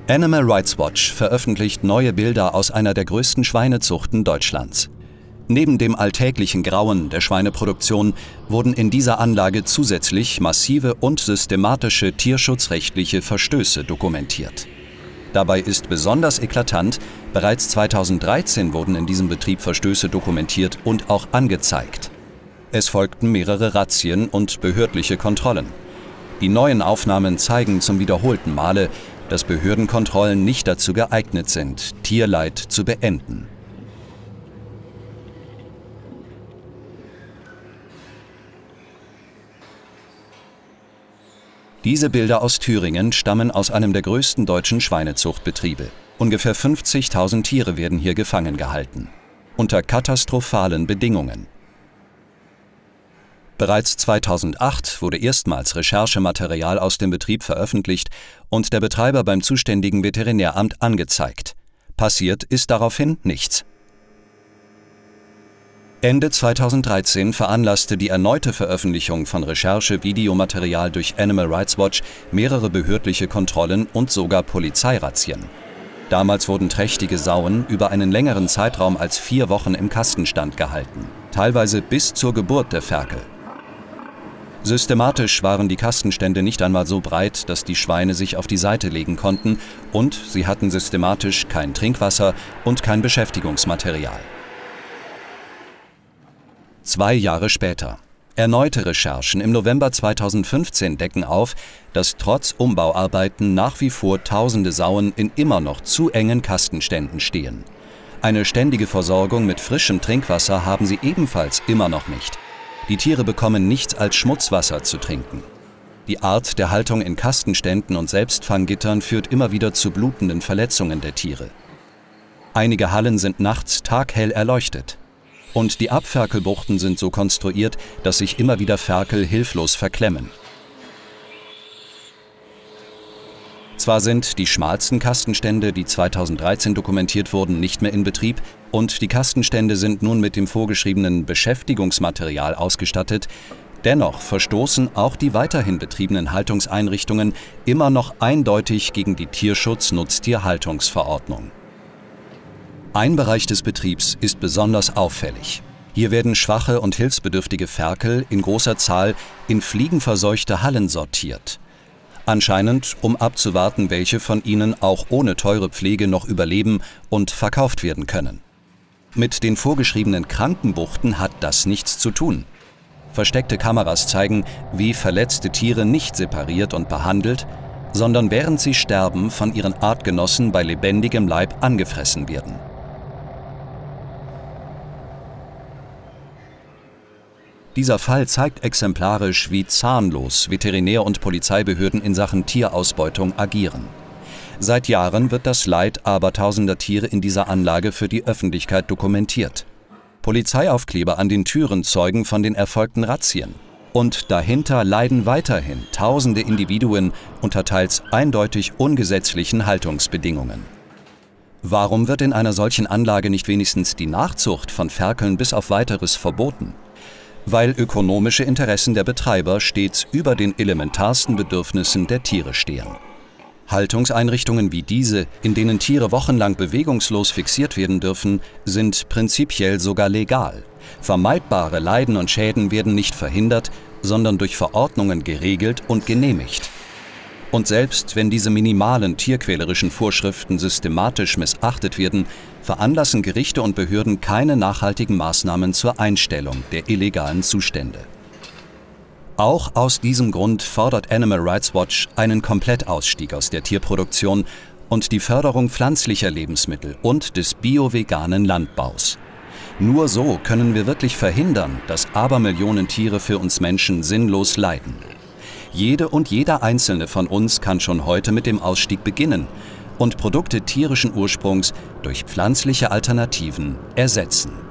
Animal Rights Watch veröffentlicht neue Bilder aus einer der größten Schweinezuchten Deutschlands. Neben dem alltäglichen Grauen der Schweineproduktion wurden in dieser Anlage zusätzlich massive und systematische tierschutzrechtliche Verstöße dokumentiert. Dabei ist besonders eklatant, bereits 2013 wurden in diesem Betrieb Verstöße dokumentiert und auch angezeigt. Es folgten mehrere Razzien und behördliche Kontrollen. Die neuen Aufnahmen zeigen zum wiederholten Male, dass Behördenkontrollen nicht dazu geeignet sind, Tierleid zu beenden. Diese Bilder aus Thüringen stammen aus einem der größten deutschen Schweinezuchtbetriebe. Ungefähr 50.000 Tiere werden hier gefangen gehalten. Unter katastrophalen Bedingungen. Bereits 2008 wurde erstmals Recherchematerial aus dem Betrieb veröffentlicht und der Betreiber beim zuständigen Veterinäramt angezeigt. Passiert ist daraufhin nichts. Ende 2013 veranlasste die erneute Veröffentlichung von Recherche-Videomaterial durch Animal Rights Watch mehrere behördliche Kontrollen und sogar Polizeirazzien. Damals wurden trächtige Sauen über einen längeren Zeitraum als 4 Wochen im Kastenstand gehalten, teilweise bis zur Geburt der Ferkel. Systematisch waren die Kastenstände nicht einmal so breit, dass die Schweine sich auf die Seite legen konnten, und sie hatten systematisch kein Trinkwasser und kein Beschäftigungsmaterial. 2 Jahre später. Erneute Recherchen im November 2015 decken auf, dass trotz Umbauarbeiten nach wie vor tausende Sauen in immer noch zu engen Kastenständen stehen. Eine ständige Versorgung mit frischem Trinkwasser haben sie ebenfalls immer noch nicht. Die Tiere bekommen nichts als Schmutzwasser zu trinken. Die Art der Haltung in Kastenständen und Selbstfanggittern führt immer wieder zu blutenden Verletzungen der Tiere. Einige Hallen sind nachts taghell erleuchtet. Und die Abferkelbuchten sind so konstruiert, dass sich immer wieder Ferkel hilflos verklemmen. Zwar sind die schmalsten Kastenstände, die 2013 dokumentiert wurden, nicht mehr in Betrieb, und die Kastenstände sind nun mit dem vorgeschriebenen Beschäftigungsmaterial ausgestattet, dennoch verstoßen auch die weiterhin betriebenen Haltungseinrichtungen immer noch eindeutig gegen die Tierschutz-Nutztierhaltungsverordnung. Ein Bereich des Betriebs ist besonders auffällig. Hier werden schwache und hilfsbedürftige Ferkel in großer Zahl in fliegenverseuchte Hallen sortiert. Anscheinend, um abzuwarten, welche von ihnen auch ohne teure Pflege noch überleben und verkauft werden können. Mit den vorgeschriebenen Krankenbuchten hat das nichts zu tun. Versteckte Kameras zeigen, wie verletzte Tiere nicht separiert und behandelt, sondern während sie sterben, von ihren Artgenossen bei lebendigem Leib angefressen werden. Dieser Fall zeigt exemplarisch, wie zahnlos Veterinär- und Polizeibehörden in Sachen Tierausbeutung agieren. Seit Jahren wird das Leid abertausender Tiere in dieser Anlage für die Öffentlichkeit dokumentiert. Polizeiaufkleber an den Türen zeugen von den erfolgten Razzien. Und dahinter leiden weiterhin tausende Individuen unter teils eindeutig ungesetzlichen Haltungsbedingungen. Warum wird in einer solchen Anlage nicht wenigstens die Nachzucht von Ferkeln bis auf Weiteres verboten? Weil ökonomische Interessen der Betreiber stets über den elementarsten Bedürfnissen der Tiere stehen. Haltungseinrichtungen wie diese, in denen Tiere wochenlang bewegungslos fixiert werden dürfen, sind prinzipiell sogar legal. Vermeidbare Leiden und Schäden werden nicht verhindert, sondern durch Verordnungen geregelt und genehmigt. Und selbst wenn diese minimalen tierquälerischen Vorschriften systematisch missachtet werden, veranlassen Gerichte und Behörden keine nachhaltigen Maßnahmen zur Einstellung der illegalen Zustände. Auch aus diesem Grund fordert Animal Rights Watch einen Komplettausstieg aus der Tierproduktion und die Förderung pflanzlicher Lebensmittel und des bio-veganen Landbaus. Nur so können wir wirklich verhindern, dass Abermillionen Tiere für uns Menschen sinnlos leiden. Jede und jeder Einzelne von uns kann schon heute mit dem Ausstieg beginnen und Produkte tierischen Ursprungs durch pflanzliche Alternativen ersetzen.